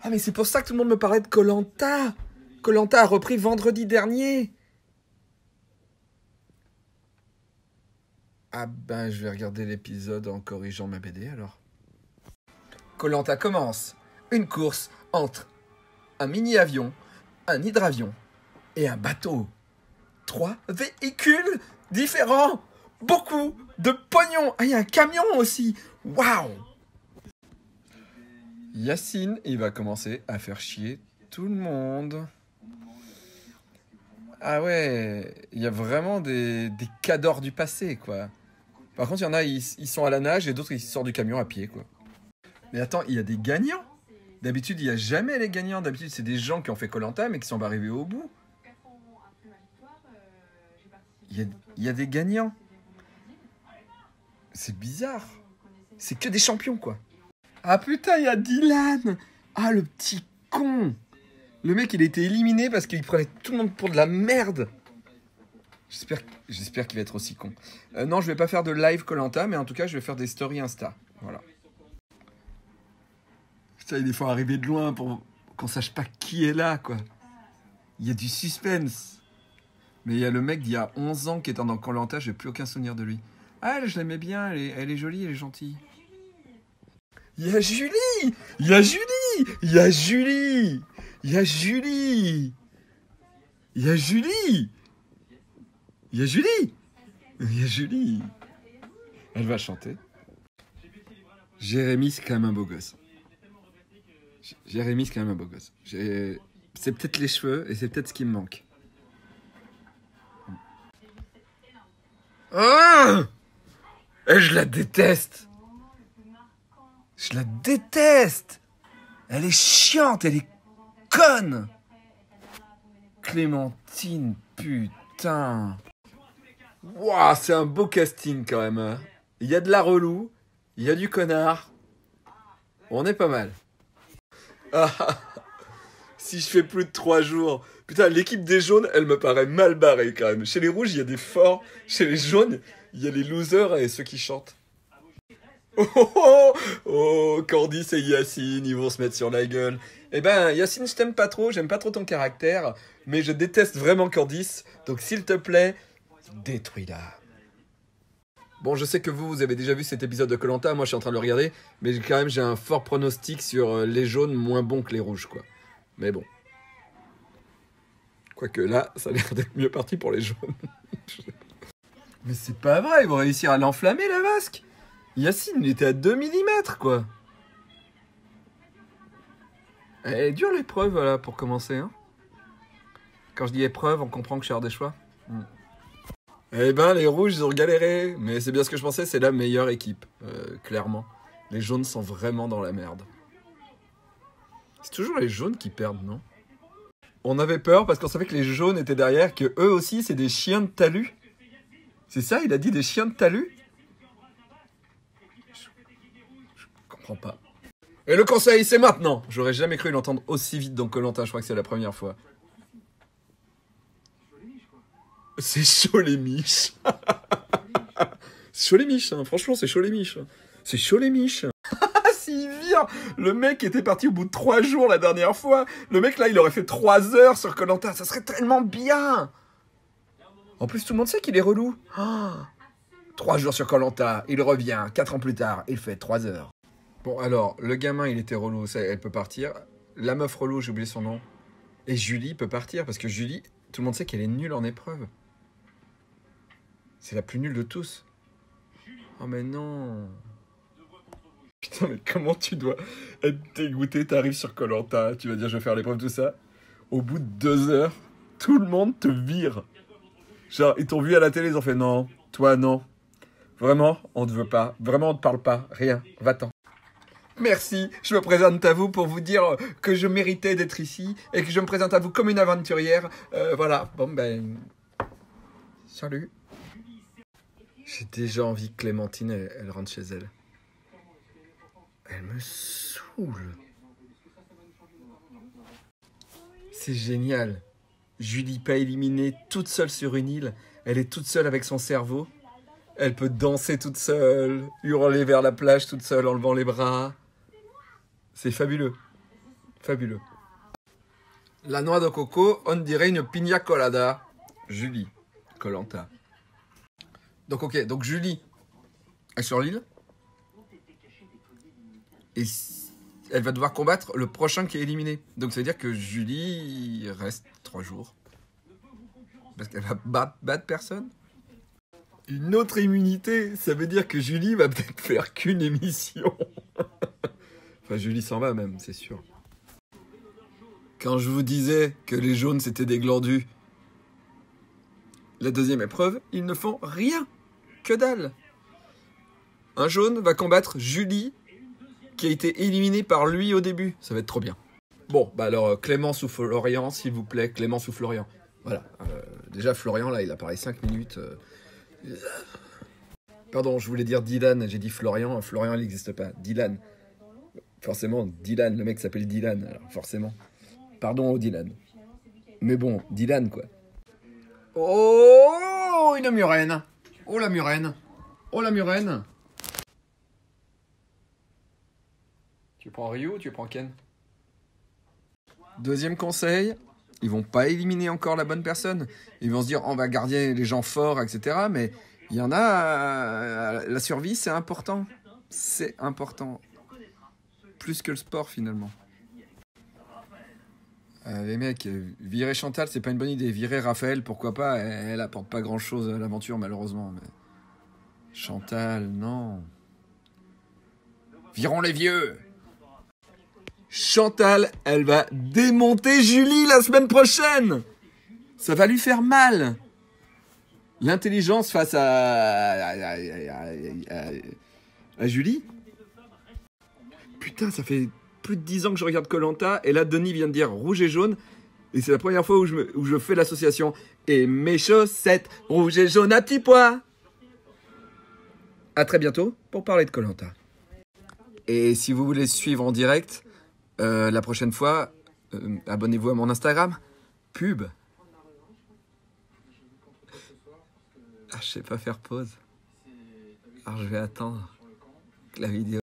Ah, mais c'est pour ça que tout le monde me parlait de koh Lanta. Koh Lanta a repris vendredi dernier. Ah ben, je vais regarder l'épisode en corrigeant ma BD alors. Koh Lanta commence. Une course entre un mini-avion, un hydravion et un bateau. 3 véhicules différents. Beaucoup de pognon. Ah, il y a un camion aussi. Waouh! Yacine, il va commencer à faire chier tout le monde. Ah ouais, il y a vraiment des cadors du passé, quoi. Par contre, il y en a, ils sont à la nage et d'autres, ils sortent du camion à pied, quoi. Mais attends, il y a des gagnants. D'habitude, il n'y a jamais les gagnants. D'habitude, c'est des gens qui ont fait koh Lanta, mais qui sont arrivés au bout. Il y a des gagnants. C'est bizarre. C'est que des champions, quoi. Ah putain, il y a Dylan. Ah, le petit con. Le mec, il a été éliminé parce qu'il prenait tout le monde pour de la merde. J'espère qu'il va être aussi con. Non, je vais pas faire de live koh Lanta, mais en tout cas, je vais faire des stories Insta. Voilà. Putain, il faut arriver de loin pour qu'on sache pas qui est là, quoi. Il y a du suspense. Mais il y a le mec d'il y a 11 ans qui était dans koh Lanta, j'ai plus aucun souvenir de lui. Ah, elle, je l'aimais bien, elle est jolie, elle est gentille. Il y a Julie! Il y a Julie! Il y a Julie! Il y a Julie! Il y a Julie! Il y a Julie! Il y a Julie! Elle va chanter. Jérémy, c'est quand même un beau gosse. Jérémy, c'est quand même un beau gosse. C'est peut-être les cheveux et c'est peut-être ce qui me manque. Ah! Et je la déteste! Je la déteste! Elle est chiante, elle est conne! Clémentine, putain! Waouh, c'est un beau casting quand même. Hein. Il y a de la relou, il y a du connard. On est pas mal. Ah, si je fais plus de 3 jours. Putain, l'équipe des jaunes, elle me paraît mal barrée quand même. Chez les rouges, il y a des forts. Chez les jaunes, il y a les losers et ceux qui chantent. Oh, oh, oh, oh, Candice et Yacine, ils vont se mettre sur la gueule. Eh ben, Yacine, je t'aime pas trop, j'aime pas trop ton caractère, mais je déteste vraiment Candice, donc s'il te plaît, détruis-la. Bon, je sais que vous avez déjà vu cet épisode de koh Lanta, moi je suis en train de le regarder, mais quand même j'ai un fort pronostic sur les jaunes moins bons que les rouges, quoi. Mais bon. Quoique là, ça a l'air d'être mieux parti pour les jaunes. Mais c'est pas vrai, ils vont réussir à l'enflammer la vasque. Yacine, il était à 2 mm, quoi. Elle est dure l'épreuve, voilà, pour commencer. Hein. Quand je dis épreuve, on comprend que je suis hors des choix. Eh ben, les rouges, ils ont galéré. Mais c'est bien ce que je pensais, c'est la meilleure équipe, clairement. Les jaunes sont vraiment dans la merde. C'est toujours les jaunes qui perdent, non? On avait peur parce qu'on savait que les jaunes étaient derrière, que eux aussi, c'est des chiens de talus. C'est ça, il a dit des chiens de talus? Je comprends pas. Et le conseil, c'est maintenant. J'aurais jamais cru l'entendre aussi vite dans koh Lanta, je crois que c'est la première fois. C'est chaud les miches. C'est chaud les miches, hein. Franchement, c'est chaud les miches. C'est chaud les miches. S'il vient, le mec était parti au bout de 3 jours la dernière fois. Le mec là, il aurait fait 3 heures sur koh Lanta. Ça serait tellement bien. En plus, tout le monde sait qu'il est relou. 3 jours sur koh Lanta, il revient. 4 ans plus tard, il fait 3 heures. Bon, alors, le gamin, il était relou, ça, elle peut partir. La meuf relou, j'ai oublié son nom. Et Julie peut partir, parce que Julie, tout le monde sait qu'elle est nulle en épreuve. C'est la plus nulle de tous. Oh, mais non. Putain, mais comment tu dois être dégoûté? T'arrives sur koh Lanta, tu vas dire je vais faire l'épreuve, tout ça. Au bout de 2 heures, tout le monde te vire. Genre, ils t'ont vu à la télé, ils ont fait non, toi non. Vraiment, on te veut pas. Vraiment, on te parle pas. Rien. Va-t'en. Merci, je me présente à vous pour vous dire que je méritais d'être ici et que je me présente à vous comme une aventurière. Voilà, bon ben... Salut. J'ai déjà envie que Clémentine, elle rentre chez elle. Elle me saoule. C'est génial. Julie pas éliminée, toute seule sur une île. Elle est toute seule avec son cerveau. Elle peut danser toute seule, hurler vers la plage toute seule en levant les bras. C'est fabuleux. Fabuleux. La noix de coco, on dirait une pina colada. Julie, Koh-Lanta. Donc ok, donc Julie est sur l'île. Et elle va devoir combattre le prochain qui est éliminé. Donc ça veut dire que Julie reste 3 jours. Parce qu'elle va battre personne. Une autre immunité, ça veut dire que Julie va peut-être faire qu'une émission. Enfin, Julie s'en va même, c'est sûr. Quand je vous disais que les jaunes c'était des glandus, la deuxième épreuve, ils ne font rien. Que dalle. Un jaune va combattre Julie, qui a été éliminée par lui au début. Ça va être trop bien. Bon, bah alors Clémence ou Florian, s'il vous plaît. Clémence ou Florian. Voilà. Déjà, Florian, là, il a parlé 5 minutes. Pardon, je voulais dire Dylan. J'ai dit Florian. Florian, il n'existe pas. Dylan. Forcément, Dylan. Le mec s'appelle Dylan. Alors, forcément. Pardon au Dylan. Mais bon, Dylan, quoi. Oh, une murène. Oh, la murène. Oh, la murène. Tu prends Ryu ou tu prends Ken? Deuxième conseil, ils vont pas éliminer encore la bonne personne. Ils vont se dire, on va garder les gens forts, etc. Mais il y en a... la survie, c'est important. C'est important. Plus que le sport, finalement. Les mecs, virer Chantal, c'est pas une bonne idée. Virer Raphaël, pourquoi pas? Elle apporte pas grand-chose à l'aventure, malheureusement. Mais... Chantal, non. Virons les vieux. Chantal, elle va démonter Julie la semaine prochaine. Ça va lui faire mal. L'intelligence face à Julie. Putain, ça fait plus de 10 ans que je regarde Koh-Lanta. Et là, Denis vient de dire rouge et jaune. Et c'est la première fois où je fais l'association. Et mes chaussettes, rouge et jaune à petits pois. À très bientôt pour parler de Koh-Lanta. Et si vous voulez suivre en direct... la prochaine fois, abonnez-vous à mon Instagram. Pub. Ah, je sais pas faire pause. Alors je vais attendre que la vidéo